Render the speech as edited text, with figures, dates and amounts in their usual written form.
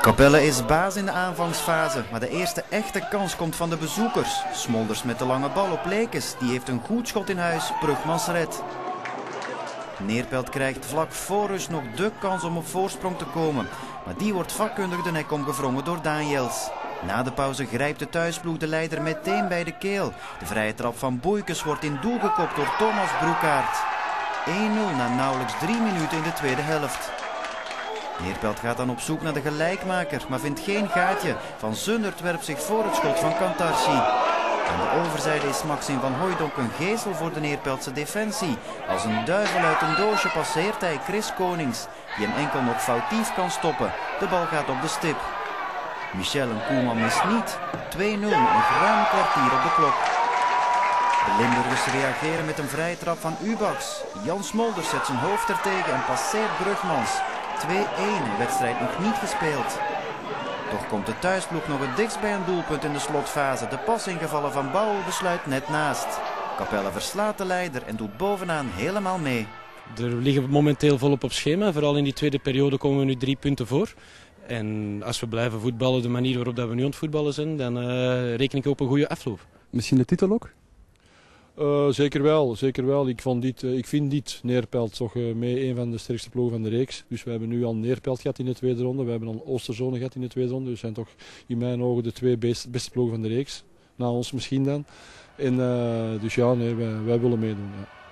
Capelle is baas in de aanvangsfase, maar de eerste echte kans komt van de bezoekers. Smolders met de lange bal op Lekes, die heeft een goed schot in huis, Brugmans redt. Neerpelt krijgt vlak voor rust nog de kans om op voorsprong te komen, maar die wordt vakkundig de nek omgewrongen door Daniels. Na de pauze grijpt de thuisploeg de leider meteen bij de keel. De vrije trap van Boeikes wordt in doel gekopt door Thomas Broekaert. 1-0 na nauwelijks 3 minuten in de tweede helft. Neerpelt gaat dan op zoek naar de gelijkmaker, maar vindt geen gaatje. Van Zundert werpt zich voor het schot van Kantarci. Aan de overzijde is Maxim van Hooijdonk een geestel voor de Neerpeldse defensie. Als een duivel uit een doosje passeert hij Chris Konings, die hem enkel nog foutief kan stoppen. De bal gaat op de stip. Michel en Koeman mist niet. 2-0 met een ruim kwartier op de klok. De Limburgers reageren met een vrije trap van Ubax. Jan Smolders zet zijn hoofd ertegen en passeert Brugmans. 2-1, de wedstrijd nog niet gespeeld. Toch komt de thuisploeg nog het dichtst bij een doelpunt in de slotfase. De pas ingevallen van Bouwel besluit net naast. Capelle verslaat de leider en doet bovenaan helemaal mee. Er liggen momenteel volop op schema. Vooral in die tweede periode komen we nu 3 punten voor. En als we blijven voetballen de manier waarop we nu aan het voetballen zijn, dan reken ik op een goede afloop. Misschien de titel ook? Zeker wel, zeker wel. Ik vind dit Neerpelt toch mee een van de sterkste ploegen van de reeks. Dus we hebben nu al Neerpelt gehad in de tweede ronde. We hebben al Oosterzone gehad in de tweede ronde. Dus zijn toch in mijn ogen de 2 beste ploegen van de reeks. Na ons misschien dan. En dus ja, nee, wij willen meedoen. Ja.